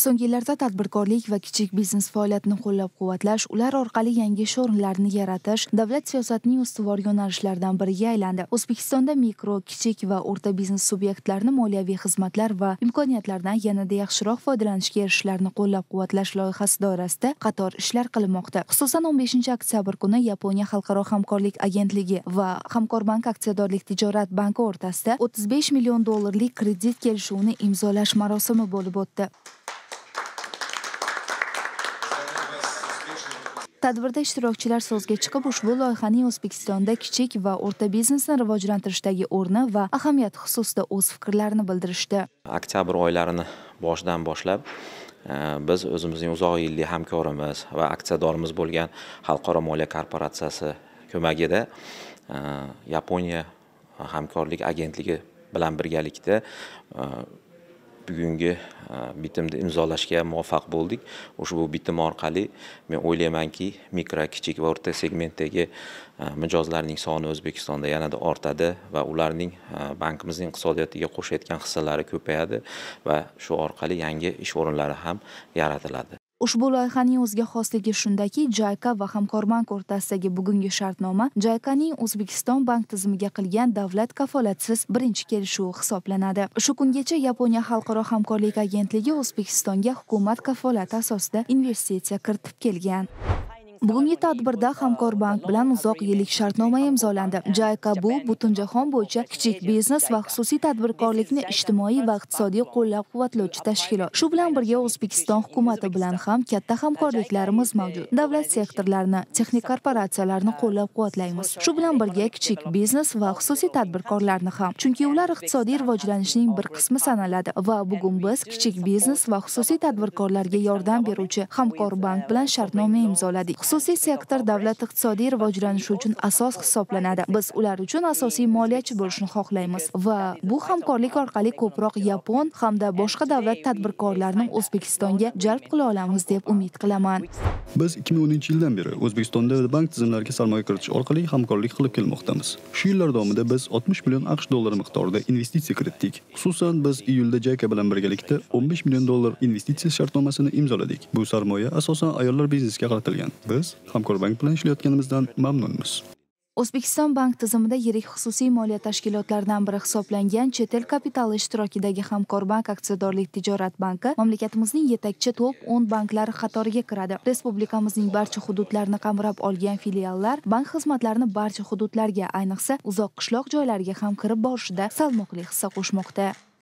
So'nggi yillarda tadbirkorlik va kichik biznes faoliyatini qo'llab-quvvatlash, ular orqali yangi ish o'rinlarini yaratish davlat siyosatining ustuvor yo'nalishlaridan biriga aylandi. O'zbekistonda mikro, kichik va o'rta biznes subyektlarini moliyaviy xizmatlar va imkoniyatlardan yanada yaxshiroq foydalanishga erishishlarini qo'llab-quvvatlash loyihasi doirasida qator ishlar qilinmoqda. Xususan 15 oktyabr kuni Yaponiya Xalqaro hamkorlik agentligi va Hamkorbank aksiyadorlik tijorat banki o'rtasida $35 million kredit kelishuvini imzolash marosimi bo'lib o'tdi. Tadbirda ishtirokchilar so'zga chiqib, ushbu loyihaning O'zbekistonda kichik va o'rta biznesni rivojlantirishdagi o'rni va ahamiyati xususida o'z fikrlarini bildirishdi. Oktyabr oylarini boshidan boshlab biz o'zimizning uzoq yillik hamkorimiz va aksiyadorimiz bo'lgan Xalqaro moliya korporatsiyasi ko'magida Yaponiya hamkorlik agentligi bilan birgalikda bugungi bitimni imzolashga muvaffaq bo'ldik. Ushbu bitim orqali men o'ylaymanki, mikro, kichik va o'rta segmentdagi mijozlarning soni O'zbekistonda yanada ortadi va ularning bankimizning iqtisodiyotiga qo'shayotgan hissalari ko'payadi va shu orqali yangi ish o'rinlari ham yaratiladi. Ushbu loyihaning o'ziga xosligi shundaki, JICA va Hamkorbank o'rtasidagi bugungi shartnoma JICAning O'zbekiston bank tizimiga qilgan davlat kafolatsiz birinchi kelishuvi hisoblanadi. Shu kungacha Yaponiya Xalqaro hamkorlik agentligi O'zbekistonga hukumat kafolati asosida investitsiya kiritib kelgan. Bugungi tadbirda Hamkorbank bilan uzoq yillik shartnoma imzolandi. JICA bu butunjahon bo'yicha kichik biznes va xususiy tadbirkorlikni ijtimoiy va iqtisodiy qo'llab-quvvatlovchi tashkilot. Shu bilan birga O'zbekiston hukumati bilan ham katta hamkorliklarimiz mavjud. Davlat sektorlarini, texnik korporatsiyalarni qo'llab-quvvatlaymiz. Shu bilan birga kichik biznes va xususiy tadbirkorlarni ham, chunki ular iqtisodiy rivojlanishning bir qismi sanaladi va bugun biz kichik biznes va xususiy tadbirkorlarga yordam beruvchi Hamkorbank bilan shartnoma imzoladik. Xususiy sektor davlat iqtisodiy rivojlanishi uchun asos hisoblanadi. Biz ular uchun asosiy moliyachi bo'lishni xohlaymiz va bu hamkorlik orqali ko'proq yapon hamda boshqa davlat tadbirkorlarini O'zbekistonga jalb qila olamiz deb umid qilaman. Biz 2010-yildan beri O'zbekistonda bank tizimlariga sarmoya kiritish orqali hamkorlik qilib kelmoqdamiz. Shu yillar davomida biz $60 million miqdorida investitsiya kiritdik. Xususan biz iyulda JICA bilan birgalikda $15 million investitsiya shartnomasini imzoladik. Bu sarmoya asosan ayollar biznesiga qaratilgan. Biz Hamkorbank bilan ishlayotganimizdan mamnunmiz. O'zbekiston bank tizimida yirik xususiy moliya tashkilotlaridan biri hisoblangan chet el kapitali ishtirokidagi Hamkorbank aksiyadorlik tijorat banki mamlakatimizning yetakchi top 10 banklari qatoriga kiradi. Respublikamizning barcha hududlarini qamrab olgan filiallar bank xizmatlarini barcha hududlarga, ayniqsa uzoq qishloq joylarga ham kirib borishida salmoqli hissa qo'shmoqda.